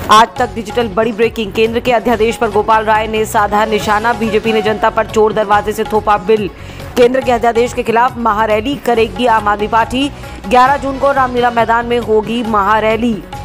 आज तक डिजिटल बड़ी ब्रेकिंग, केंद्र के अध्यादेश पर गोपाल राय ने साधा निशाना। बीजेपी ने जनता पर चोर दरवाजे से थोपा बिल। केंद्र के अध्यादेश के खिलाफ महारैली करेगी आम आदमी पार्टी। 11 जून को रामलीला मैदान में होगी महारैली।